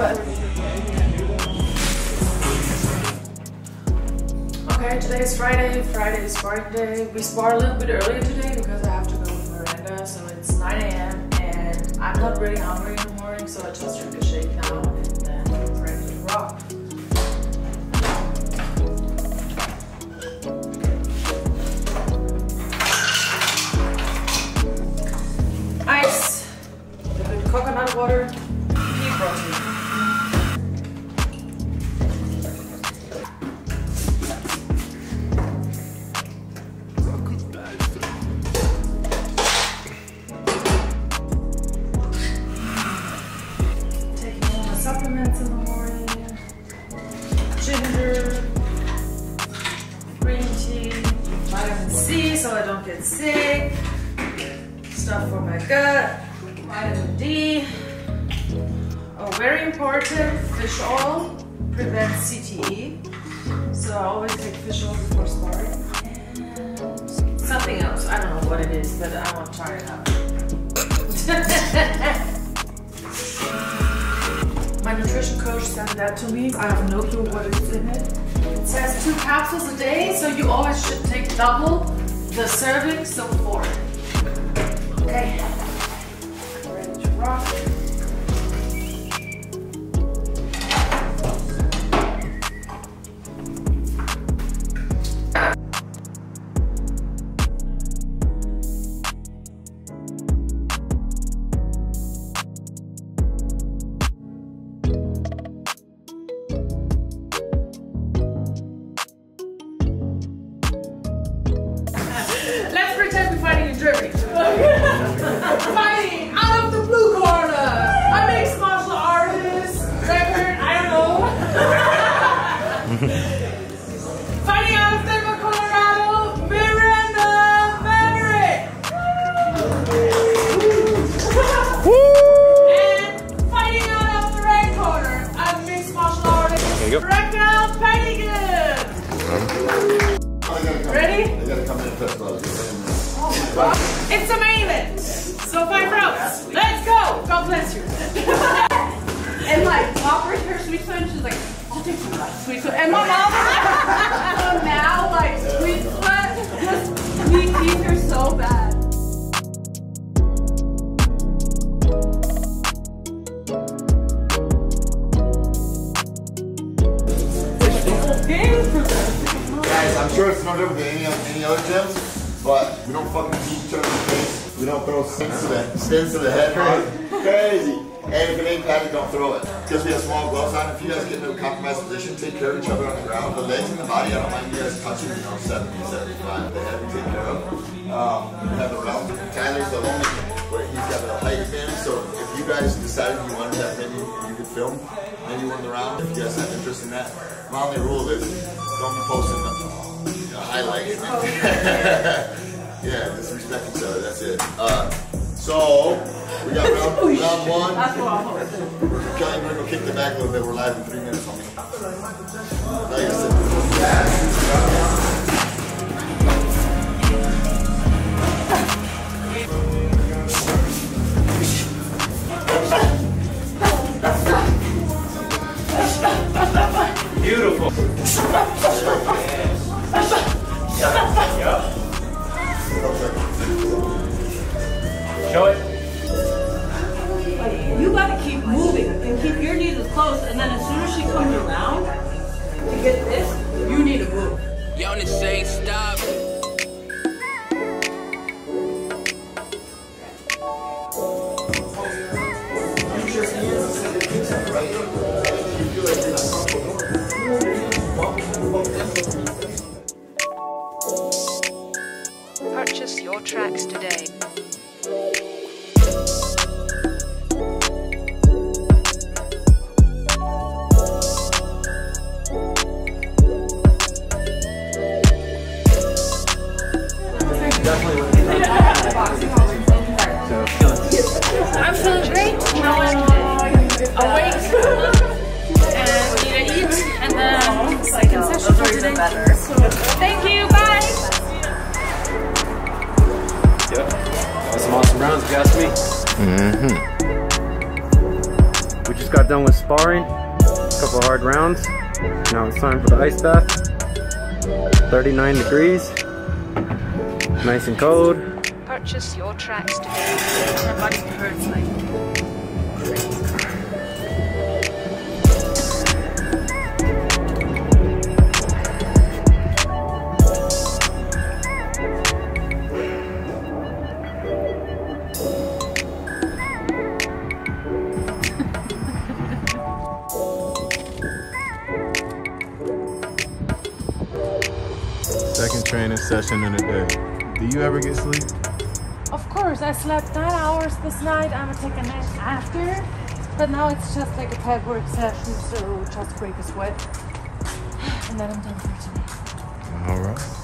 but okay, today is Friday. Friday is sparring day. We spar a little bit earlier today because I have to go to Miranda, so it's 9 AM and I'm not really hungry in the morning, so I just drink a shake now and then I'm ready to rock. Ice, a little bit coconut water, pea protein. Supplements in the morning, ginger, green tea, vitamin C so I don't get sick, stuff for my gut, vitamin D. Oh, very important, fish oil prevents CTE, so I always take fish oil before sparring. And something else, I don't know what it is, but I want to try it out. My nutrition coach sent that to me. I have no clue what is in it. It says 2 capsules a day, so you always should take double the serving, so 4. Okay, ready to rock. Fighting in Germany. Fighting out of the blue corner. A mixed martial artist, record, I don't know. Fighting out of Denver, Colorado, Miranda Maverick. And fighting out of the red corner, a mixed martial artist, Raquel Panigan. Ready? I gotta come in and test those. It's a main event, so 5 rounds. Let's go! God bless you. And like, offering her sweet sweat, she's like, I'll take some sweet sweat. And my mom so now, like, sweet sweat, just sweet teeth are so bad. Guys, I'm sure it's no different than any other gyms, but we don't fucking beat each other in the face. We don't throw spins to the head. Crazy. And if it ain't padded, don't throw it. Because we have small gloves on, if you guys get into a compromised position, take care of each other on the ground. The legs and the body, I don't mind you guys touching, 70, 75. The head we take care of. We have the round. Tyler's the only where he's got a height advantage, so if you guys decided you wanted that, maybe you could film maybe one of the round if you guys have interest in that. My only rule is don't be posting the highlights. Yeah, just respect each other, that's it. So, we got round 1. That's what I'm hoping. Kelly, we're going to kick the back a little bit. We're live in 3 minutes, homie. Now you sit. Beautiful. Show it. You gotta keep moving and keep your knees as close, and then as soon as she comes around to get this, you need to move. Y'all need to say stop. Purchase your tracks today. I'm feeling great. Now I'm awake and need to eat, and then second session for today. Thank you, bye! Yep. That was some awesome rounds, if you ask me. We just got done with sparring, a couple hard rounds. Now it's time for the ice bath. 39 degrees, nice and cold. Purchase your tracks today. My body hurts like Second training session in a day. Do you ever get sleep? Of course, I slept 9 hours this night. I'm gonna take a nap after, but now it's just like a pad work session, so just break a sweat, and then I'm done for today. All right.